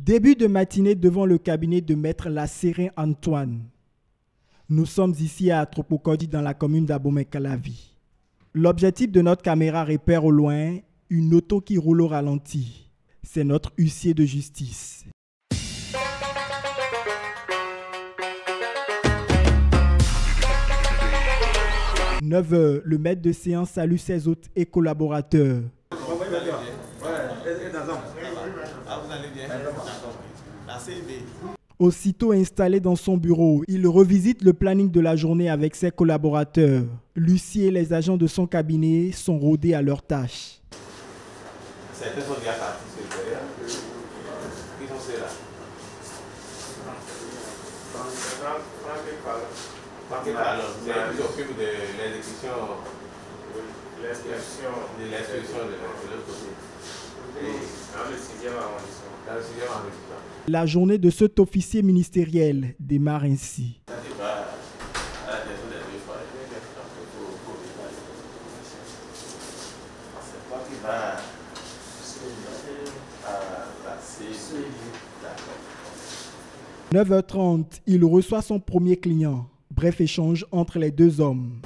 Début de matinée devant le cabinet de Maître Lasserin Antoine. Nous sommes ici à Atropocodi dans la commune d'Abomey-Calavi. L'objectif de notre caméra repère au loin une auto qui roule au ralenti. C'est notre huissier de justice. « 9 h, le maître de séance salue ses hôtes et collaborateurs. Aussitôt installé dans son bureau, il revisite le planning de la journée avec ses collaborateurs. L'huissier et les agents de son cabinet sont rodés à leurs tâches. Certains sont déjà partis sur le derrière. Qui sont ceux-là? C'est eux qui s'occupent de l'exécution de l'instruction de l'autre côté. Dans le 6e arrondissement. La journée de cet officier ministériel démarre ainsi. « 9h30, il reçoit son premier client. Bref échange entre les deux hommes.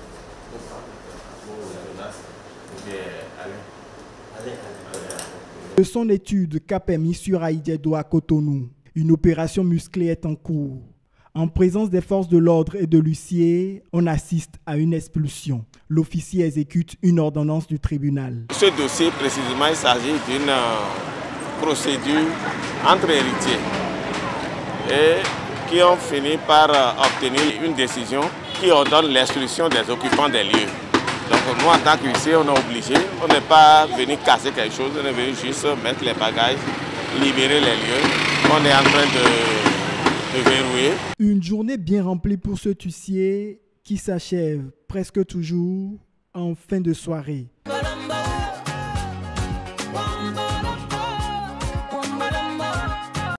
De son étude qu'a permis sur Haïdiedo à Cotonou, une opération musclée est en cours. En présence des forces de l'ordre et de l'huissier, on assiste à une expulsion. L'officier exécute une ordonnance du tribunal. Ce dossier, précisément, il s'agit d'une procédure entre héritiers et qui ont fini par obtenir une décision qui ordonne l'expulsion des occupants des lieux. Donc nous, en tant qu'huissier, on est obligé, on n'est pas venu casser quelque chose, on est venu juste mettre les bagages, libérer les lieux. On est en train de verrouiller. Une journée bien remplie pour ce huissier qui s'achève presque toujours en fin de soirée.